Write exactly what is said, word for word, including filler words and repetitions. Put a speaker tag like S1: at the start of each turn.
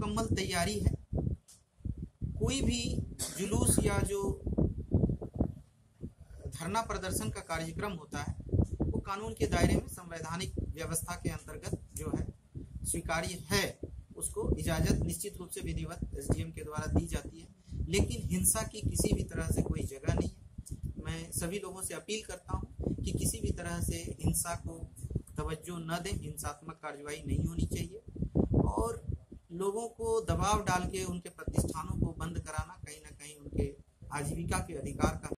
S1: मुकम्मल तैयारी है। कोई भी जुलूस या जो धरना प्रदर्शन का कार्यक्रम होता है वो कानून के दायरे में संवैधानिक व्यवस्था के अंतर्गत जो है स्वीकार्य है, उसको इजाजत निश्चित रूप से विधिवत एसडीएम के द्वारा दी जाती है, लेकिन हिंसा की किसी भी तरह से कोई जगह नहीं है। मैं सभी लोगों से अपील करता हूं कि किसी भी तरह से हिंसा को तवज्जो न दें, हिंसात्मक कार्रवाई नहीं होनी चाहिए और लोगों को दबाव डाल के उनके प्रतिष्ठानों को बंद कराना कहीं ना कहीं उनके आजीविका के अधिकार का